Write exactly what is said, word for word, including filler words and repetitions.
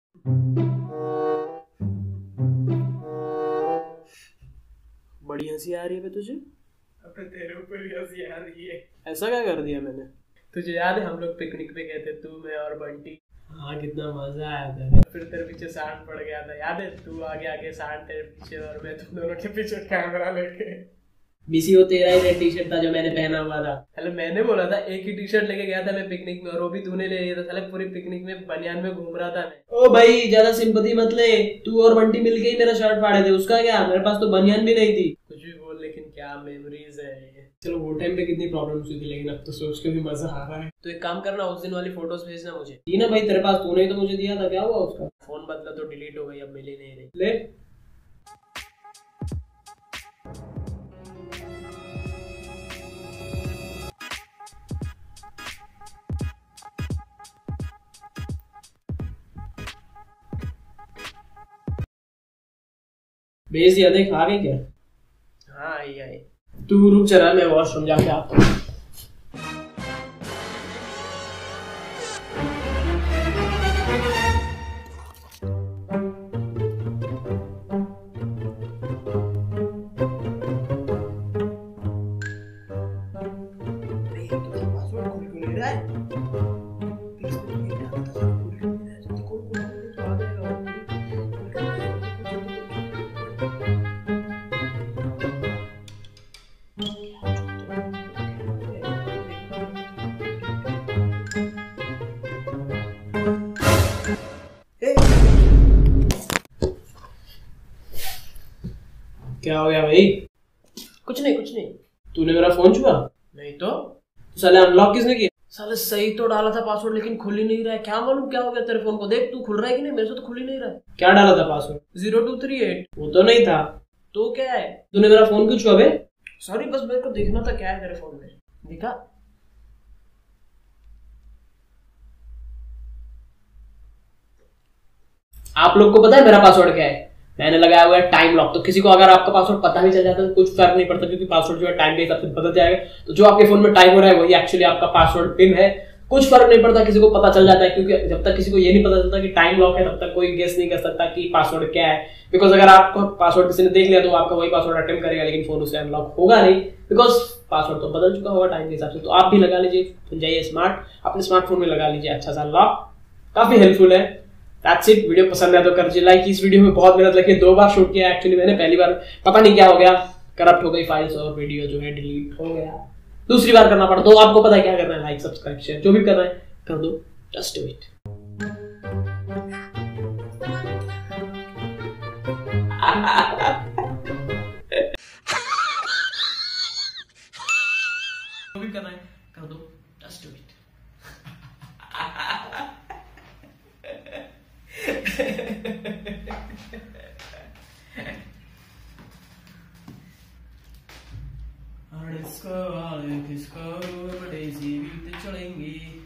बड़ी हंसी आ रही है बे तुझे। अबे तेरे ऊपर भी हंसी आ रही है। ऐसा क्या कर दिया मैंने? तुझे याद है हम लोग पिकनिक पे गए थे, तू मैं और बंटी। हाँ, कितना मजा आया था। फिर तेरे पीछे सांड पड़ गया था, याद है? तू आगे आगे सांड तेरे पीछे और मैं तुम दोनों के पीछे कैमरा लेके। बीसी वो तेरा ही रेड टी शर्ट था जो मैंने पहना हुआ था। पहले मैंने बोला था, एक ही टी शर्ट लेके गया था मैं पिकनिक में, और वो भी तूने ले लिया था। साले पूरी पिकनिक में बनियान में घूम रहा था मैं। ओ भाई, ज्यादा सिंपैथी मत ले। तू और बंटी मिलके ही मेरा शर्ट फाड़े थे, उसका क्या? मेरे पास तो बनियान भी नहीं थी। कुछ भी बोल, लेकिन क्या मेमोरीज है। चलो, वो टाइम पे कितनी प्रॉब्लम्स हुई थी, लेकिन अब तो सोच के भी मजा आ रहा है। तो एक काम करना, उस दिन वाली फोटोज भेजना मुझे। थी ना भाई तेरे पास, तूने ही तो मुझे दिया था। क्या हुआ उसका? फोन बदला तो डिलीट हो गई, अब मिल ही नहीं रही। ले। भेज दिया, देख आ गई क्या? हाँ आई आई। तू रुक जरा, मैं वॉशरूम जाके आता हूँ। क्या हो गया भाई? कुछ नहीं कुछ नहीं। तूने मेरा फोन छुआ? नहीं तो। तो साले अनलॉक किसने किया? साले सही तो डाला था पासवर्ड, लेकिन खुल ही नहीं रहा है। क्या मालूम क्या हो गया तेरे फोन को। देख तू खुल रहा है कि नहीं, मेरे से तो खुल ही नहीं रहा है। क्या डाला था password? Zero two three eight. वो तो नहीं था। तो क्या है? तूने मेरा फोन क्यों छुआ बे? सॉरी, बस मेरे को देखना था क्या है तेरे फोन में। दिखा। आप लोग को पता है मेरा पासवर्ड क्या है? मैंने लगाया हुआ है टाइम लॉक। तो किसी को अगर आपका पासवर्ड पता भी चल जाता है तो कुछ फर्क नहीं पड़ता, क्योंकि पासवर्ड जो है टाइम के हिसाब से बदल जाएगा। तो जो आपके फोन में टाइम हो रहा है वही एक्चुअली आपका पासवर्ड पिन है। कुछ फर्क नहीं पड़ता, किसी को पता चल जाता है, क्योंकि जब तक किसी को ये नहीं पता चलता कि टाइम लॉक है तब तक कोई गेस नहीं कर सकता कि पासवर्ड क्या है। बिकॉज अगर आपका पासवर्ड किसी ने देख लिया तो आपका वही पासवर्ड अटेम्प्ट करेगा, लेकिन फोन उससे अनलॉक होगा नहीं, बिकॉज पासवर्ड तो बदल चुका होगा टाइम के हिसाब से। तो आप भी लगा लीजिए, जाइए स्मार्ट, अपने स्मार्टफोन में लगा लीजिए अच्छा सा लॉक। काफी हेल्पफुल है। That's it। वीडियो पसंद है तो कर दीजिए लाइक। इस वीडियो में बहुत मेहनत लगी, दो बार शूट किया एक्चुअली मैंने। पहली बार पता नहीं क्या हो गया, करप्ट हो गई फाइल्स और वीडियो जो है डिलीट हो गया। दूसरी बार करना पड़ा। तो आपको पता है क्या करना है, लाइक सब्सक्राइब शेयर जो भी करना है कर दो। Just do it. जो भी करना है कर दो। Just do it. किसको किसको बड़े जीवित चलेंगे।